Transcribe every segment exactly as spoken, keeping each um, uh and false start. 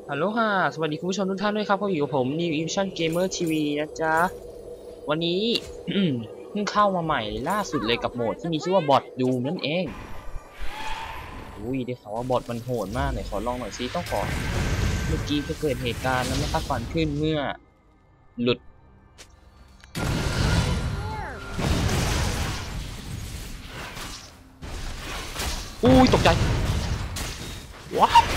ฮัลโหลค่ะสวัสดีคุณผู้ชมทุกท่านด้วยครับพบอยู่กับผม New Evolution Gamer ที วี นะจ๊ะวันนี้ เพิ่งเข้ามาใหม่ล่าสุดเลยกับโหมดที่มีชื่อว่าบอทดูนั่นเองอุ้ยได้ข่าวว่าบอทมันโหดมากเลยขอลองหน่อยซิต้องขอเมื่อกี้จะเกิดเหตุการณ์นั้นไม่คาดฝันขึ้นเมื่อหลุดอุ้ยตกใจว้าว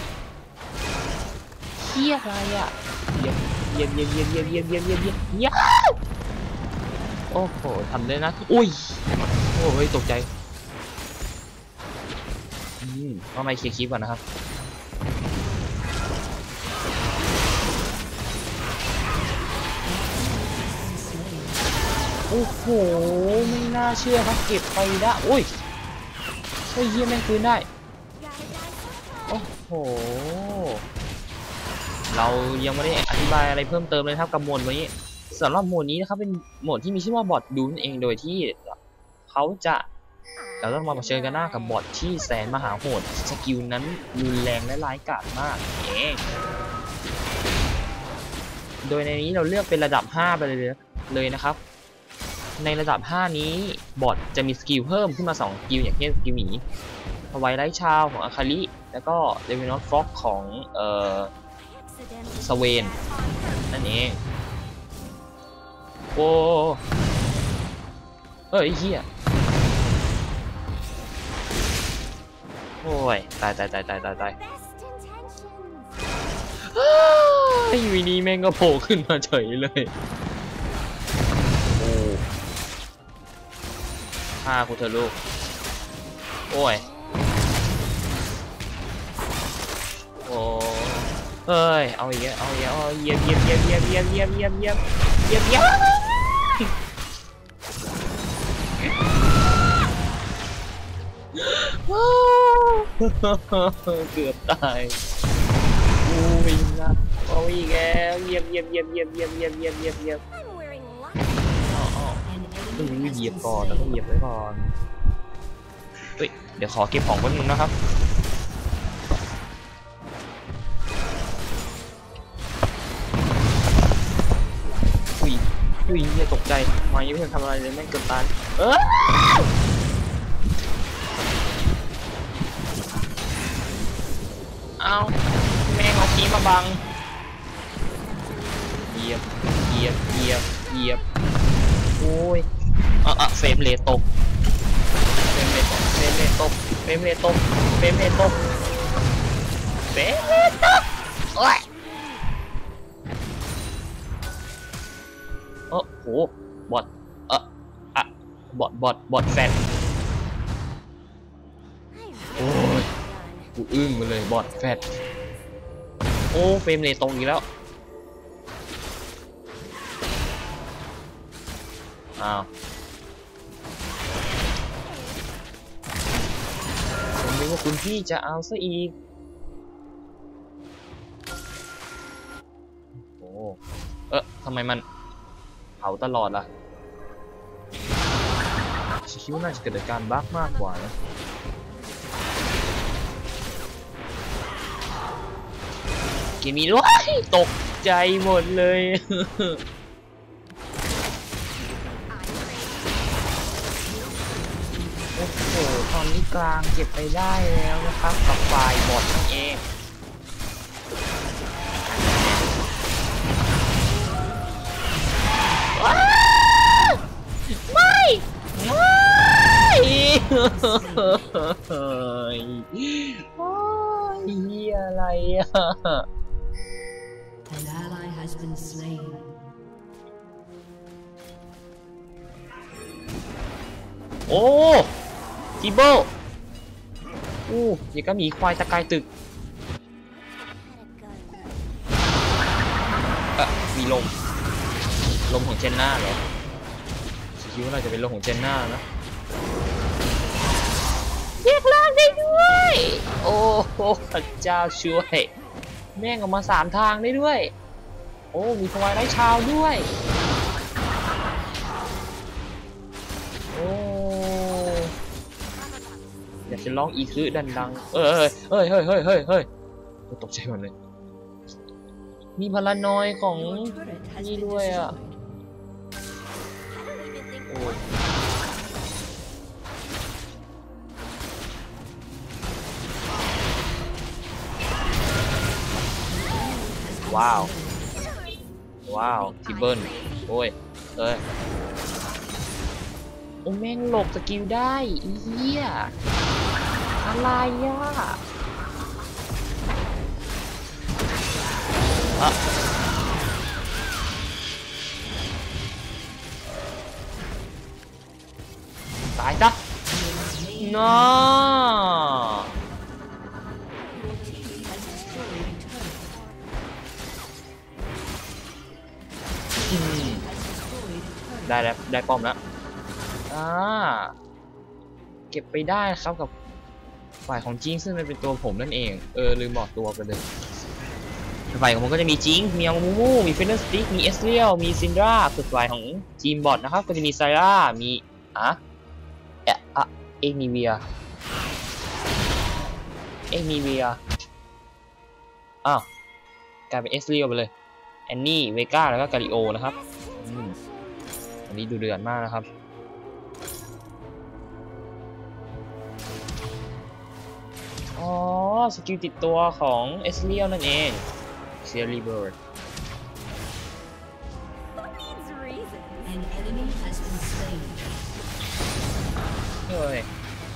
เฮียอะไรอ่ะเยี่ยมเยี่ยมเยี่ยมเยี่ยมเยี่ยมเยี่ยมเยี่ยมเยี่ยมเยี่ยมเยี่ยมโอ้โหทำได้นะอุ้ยโอ้ยตกใจอืมว่าไม่เคลียร์คลิปก่อนนะครับโอ้โหไม่น่าเชื่อครับเก็บไปได้อุ้ยเฮ้ยเยี่ยมแม่งคืนได้โอ้โหเรายังไม่ได้อธิบายอะไรเพิ่มเติมเลยครับกับโหมดนี้สำหรับโหมดนี้นะครับเป็นโหมดที่มีชื่อว่าบอทดูนั่นเองโดยที่เขาจะเราต้องมาเผชิญกันหน้ากับบอทที่แสนมหาโหดสกิลนั้นรุนแรงและร้ายกาจมากเองโดยในนี้เราเลือกเป็นระดับห้าไปเลยเลยนะครับในระดับห้านี้บอทจะมีสกิลเพิ่มขึ้นมาสองสกิลอย่างเช่นสกิลหมีทวายไลท์ชาวของอาคาริแล้วก็เดวินอตฟล็อกของเอ่อสเวนนั่นเองโอ้เฮ้ยเฮียโอ้ยตายตายตายตายตายตายไอ้วีนี้แม่งก็โผล่ขึ้นมาเฉยเลยโอ้ฆ่ากูเถอะลูกโอ้ยโอ้เฮ้ยเอาอีกแล้วเอาอีกแล้วเยี่ยมเยี่ยมเยี่ยมเยี่ยมเยี่ยมเยี่ยมเยี่ยมเยี่ยมเยี่ยมเยี่ยมเกือบตายอู้ยนะเอาอีกแล้วเยี่ยมเยี่ยมเยี่ยมเยี่ยมเยี่ยมเยี่ยมเยี่ยมเยี่ยมเยี่ยมอ๋ออ๋อต้องเหยียบก่อนแล้วต้องเหยียบไว้ก่อนเฮ้ยเดี๋ยวขอเก็บของแป๊บนึงนะครับอุ้ยอุ้ยอย่าตกใจมายังไม่ทันทำอะไรเลยแม่งเกือบตายเออเอาแม่งเอาขี้มาบังเหยียบเหยียบเหยียบเหยียบโอ้ยอ่ะอ่ะเฟรมเรทตกเฟรมเรทตกเฟรมเรทตกเฟรมเรทตกเฟรมเรทตกเฟรมเรทตกโอ้ยโอ้โหบอทเอ่ะอ่ะบอทบอทบอทแฟนโอ้ยกูอึ้งไปเลยบอทแฟนโอ้เฟรมเรทตกอีกแล้วอ้าวผมนึกว่าคุณพี่จะเอาซะอีกโอ้เออทำไมมันเผาตลอดล่ะคิดว่าน่าจะเกิดการบั๊กมากกว่านะเกมนี้ด้วยตกใจหมดเลยโอ้โหตอนนี้กลางเก็บไปได้แล้วนะครับกับฝ่ายบอทนั่นเองไม่ไม่โอ้ยเหี้ยอะไรอ่ะโอ้ทิเบิลอู้ยังก็มีควายตะกายตึกเอ่ะมีลมลมของเจนน่าเหรอคิดว่าเราจะเป็นลมของเจนน่านะเรียกล่างได้ด้วยโอ้โหพระเจ้าช่วยแม่งออกมาสามทางได้ด้วยโอ้มีทวายไร้ชาวด้วยโอ้อยากจะร้องอีคือดังๆเอ้ยเฮ้ยเฮ้ยเฮ้ยเฮ้ยเฮ้ยตกใจหมดเลยมีพลานอยของนี่ด้วยอ่ะโอ้ว้าวว้าวทิเบิลโอ้ยเอ้ยโอ้แม่งหลบสกิลได้อีเหี้ยอะไรอ่ะอะตายซะน้ออืมได้แล้วได้ป้อมแล้วอ่าเก็บไปได้ครับกับฝ่ายของจิงซึ่งมันเป็นตัวผมนั่นเองเออลืมบอกตัวไปเลยฝ่ายของผมก็จะมีจิงมีอังมูมูมีเฟนเนอร์สติ๊กมีเอสเรียลมีซินดราส่วนฝ่ายของทีมบอทนะครับก็จะมีไซร่ามีอะเอะอะเอนิเวียเอนิเวียอ้าวกลายเป็นเอสเรียลไปเลยแอนนี่เวก้าแล้วก็กาลิโอนะครับอืมอันนี้ดูเดือดมากนะครับอ๋อสกิลติดตัวของเอสเรียลนั่นเองเซียรีเบิร์ดเฮ้ย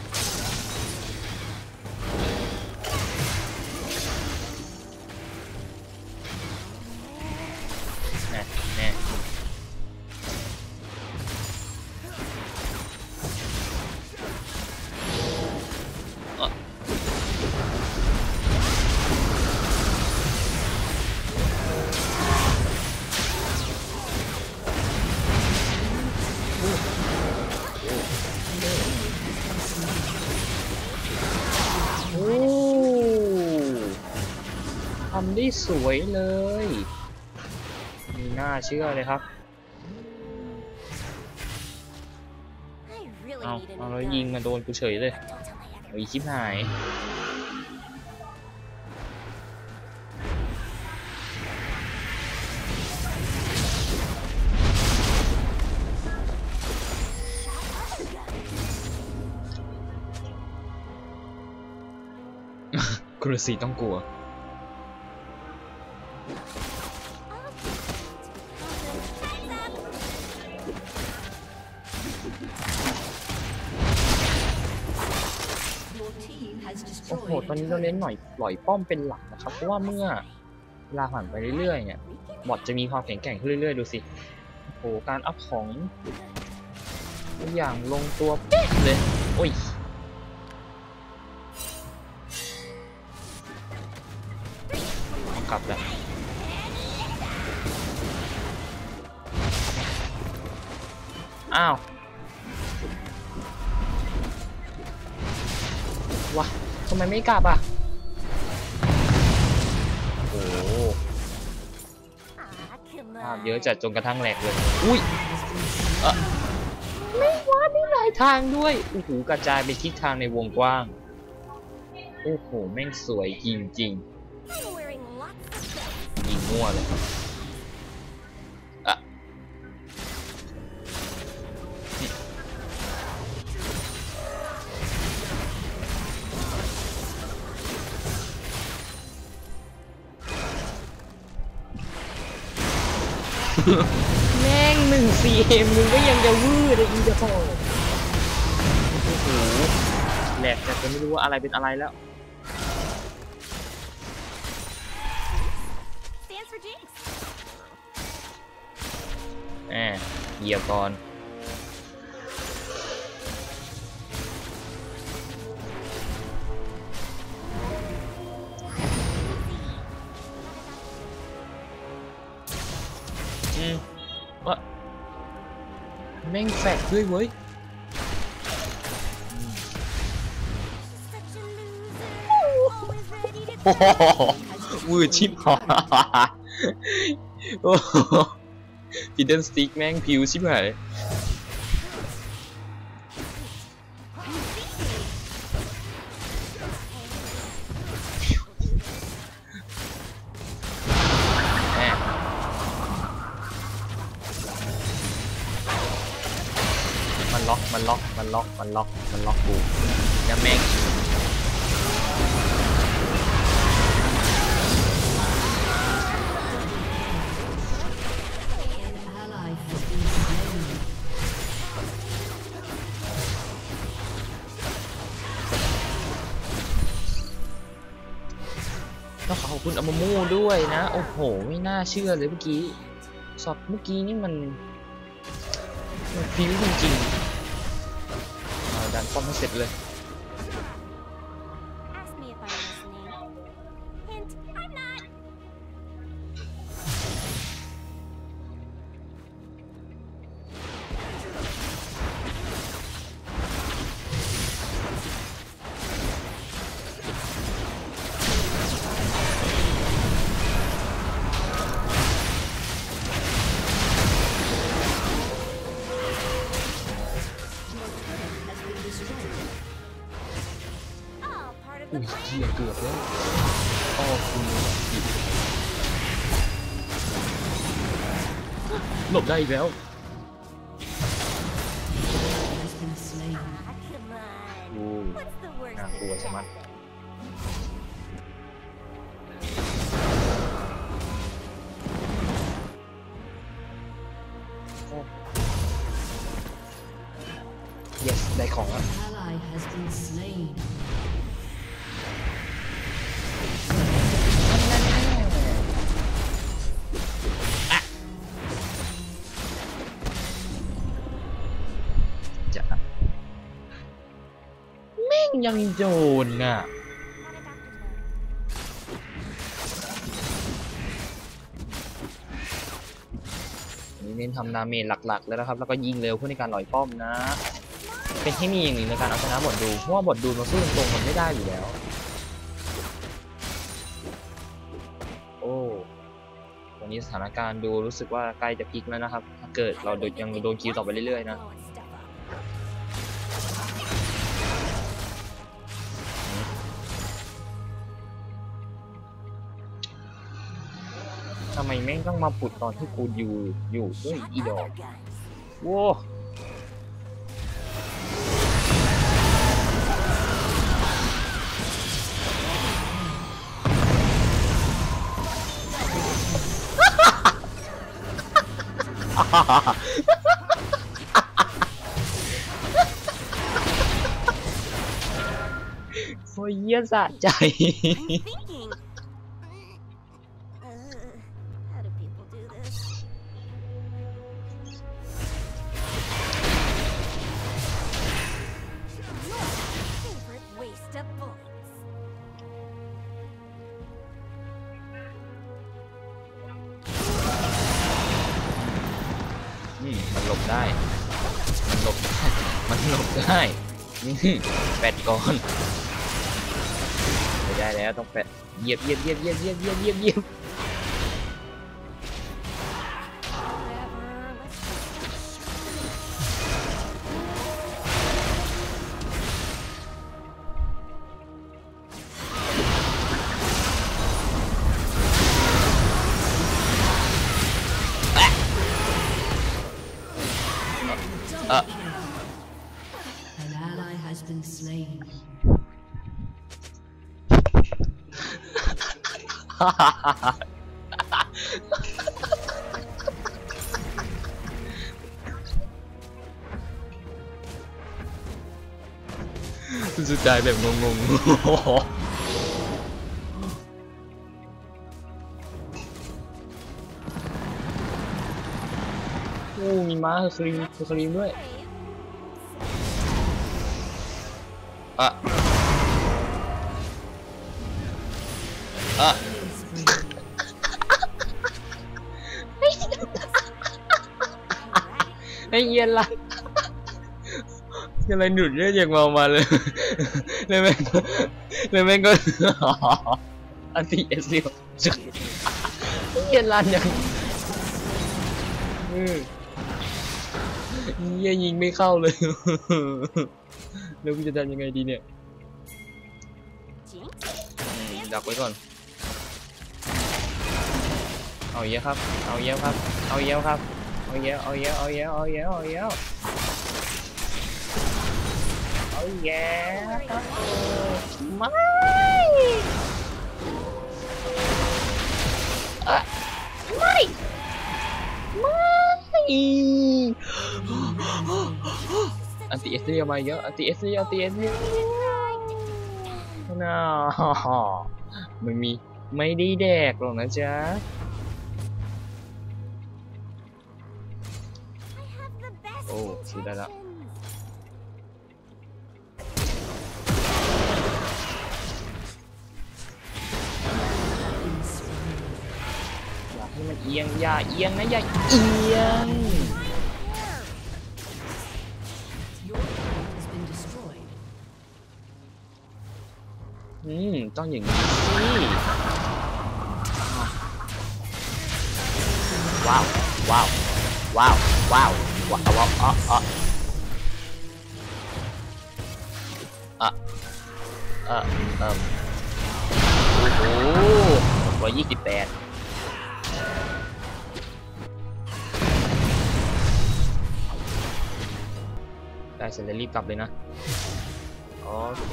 แน่แน่ทำได้สวยเลยมีน่าเชื่อเลยครับเอาเอาแล้วยิงมาโดนกูเฉยเลยโอ้ยชิบหายกุลศรีต้องกลัวโอ้โหตอนนี้เราเน้นหน่อยปล่อยป้อมเป็นหลักนะครับเพราะว่าเมื่อเวลาผ่านไปเรื่อยๆเนี่ยบอทจะมีความแข็งแกร่งขึ้นเรื่อยๆดูสิโอ้โหการอัพของทุกอย่างลงตัวเป๊ะเลยโอ้ยต้องกลับแล้วอ้าววะทำไมไม่กลับอ่ะโอ้โหภาพเยอะจัดจนกระทั่งแหลกเลยอุ้ยเออไม่ว่าไม่หลายทางด้วยโอ้โหกระจายไปทิศทางในวงกว้างโอ้โหแม่งสวยจริงๆยิงมั่วเลยอะแม่งหนึ่งสี่เอ็มมึงก็ยังจะวืดเลยอีจะพอโอ้โหแหลกแต่จะไม่รู้ว่าอะไรเป็นอะไรแล้วแหมเหยียบก่อนอืมวะแม่งแฟกด้วยเว้ยโอ้โหวืดชิบหายโอ้โหฟิดเดิลสติ๊กแม่งผิวชิบหายมันล็อกมันล็อกมันล็อกมันล็อกกูแล้วแม่งต้องขอบคุณอามามูด้วยนะโอ้โหไม่น่าเชื่อเลยเมื่อกี้ช็อตเมื่อกี้นี่มันมันฟิวจริงๆดันป้อมให้เสร็จเลยอุ้ยเหี้ยเกือบแล้วอ๋อคุณหลบได้อีกแล้วโอ้น่ากลัวใช่ไหมyes ได้ของแล้วแม่งยังโดนน่ะนี่เน้นทำดาเมจหลักๆแล้วนะครับแล้วก็ยิงเร็วเพื่อในการหล่อยป้อมนะเป็นให้มีอย่างหนึ่งในการเอาชนะบทดูเพราะว่าบทดูมาสู้ตรงๆมันไม่ได้อยู่แล้วโอ้ตอนนี้สถานการณ์ดูรู้สึกว่าใกล้จะพลิกแล้วนะครับถ้าเกิดเรายังโดนคิวต่อไปเรื่อยๆนะทำไมแม่งต้องมาปุดตอนที่กูอยู่อยู่ด้วยอีดอกโว้โอ้ยเยี่ยสะใจมันหลบได้มันหลบได้มันหลบได้แปดก่อนไม่ได้แล้วต้องแปดเหยียบเหยียบเหยียบเหยียบเหยียบเหยียบเหยียบเหยียบเออสุดท้ายแบบงงๆโอ้มีม้าเฮอร์คิวลิสเฮอร์คิวลิสด้วยอะอะไอ้เย็นละอะไรหนุนเยอะอย่างเมามาเลยเลยแม่งเลยแม่งก็อันตีเอสเซียวเย็นละอย่างเยี่ยยิงไม่เข้าเลยแล้วกูจะทำยังไงดีเนี่ยดักไว้ก่อนเอาเยอะครับเอาเยอะครับเอาเยอะครับเอาเยอะเอาเยอะเอาเยอะเอาเยอะเอาเยอะแย่ไม่อะไม่ไม่อันติเอสเรียมาเยอะอันติเอสเรียอันติเอสเรียน่าไม่มีไม่ได้แดกหรอกนะจ๊ะโอ้ซื้อได้ละอยากให้มันเอียงอย่าเอียงนะอย่าเอียงอืมต้องอย่างนี้สิว้าวว้าวว้าวว้าวว้าวว้าวอ๋ออ๋ออ่ะเออเออโอ้โหร้อยยี่สิบแปดได้เสร็จแล้วรีบกลับเลยนะโอเค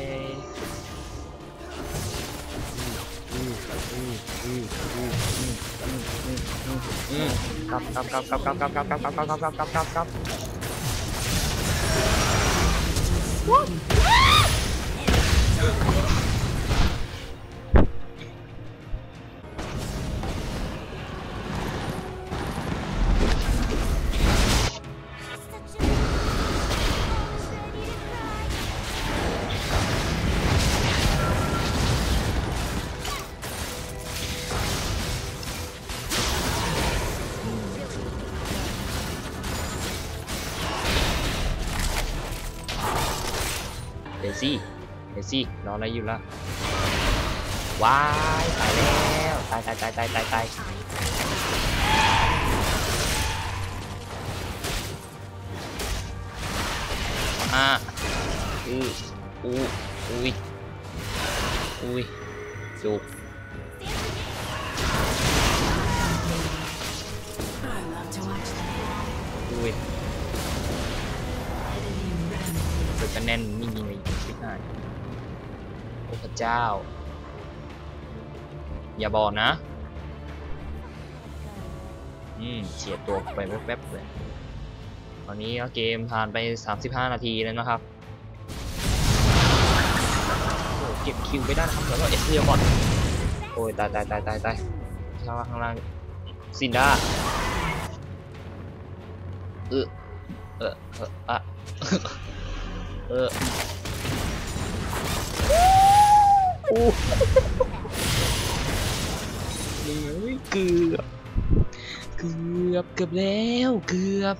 กลับกลับกลับกลับกลับกลับกลับกลับกลับกลับกลับกลับกลับกลับกลับเดซี่เดซี่รออะไรอยู่ล่ะว้ายตายแล้วตายตายตายตายตายตายอ่ะอืออู้อุ้ยอุ้ยจุกอุ้ยเป็นคะแนนนิ่งๆเลยชิบหายโอ้พระเจ้าอย่าบอกนะอืมเฉียดตัวไปแวบๆเลยตอนนี้เกมผ่านไปสามสิบห้านาทีแล้วนะครับโอ้เก็บคิวไปได้นะครับแล้วก็เอสเรียบอลโอ้ยตายตายตายตายตายข้างล่างข้างล่างซินด้าเออเออเอออะเออโอ้ยเกือบเกือบเกือบแล้วเกือบ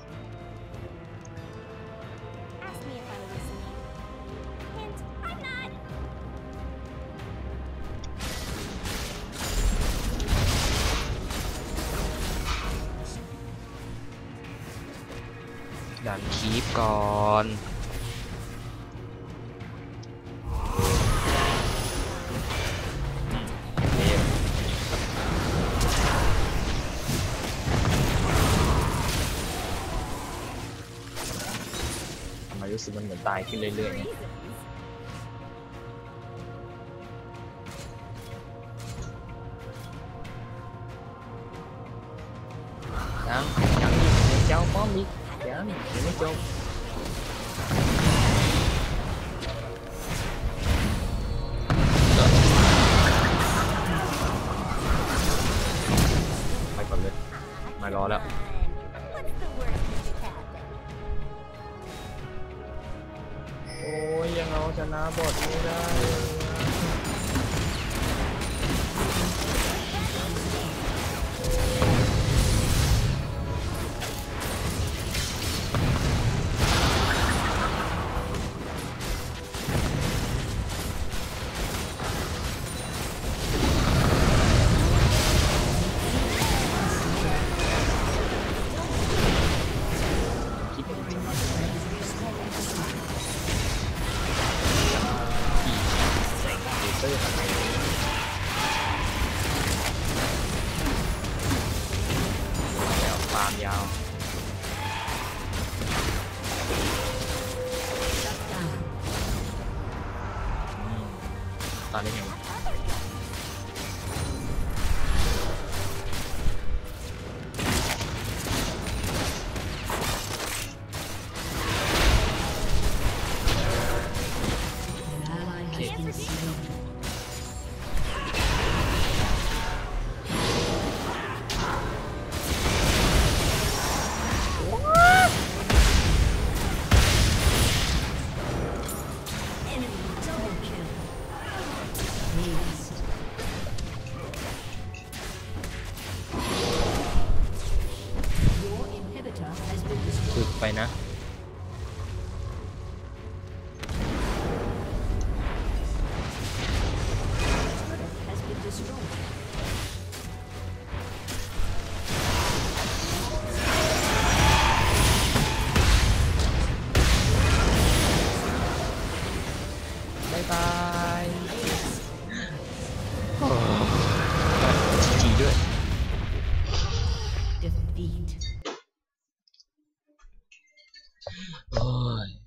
ดันคีปก่อนรู้สึกมันเหมือนตายขึ้นเรื่อยๆยังยังอีกเจ้าป้อมอีกยังยังไม่จบไปก่อนเลยไม่รอแล้วโอ้ยยังเอาชนะบอทไม่ได้ตายได้ไงวะฝึกไปนะบายบายจีด้วย Defeat. โอ้ย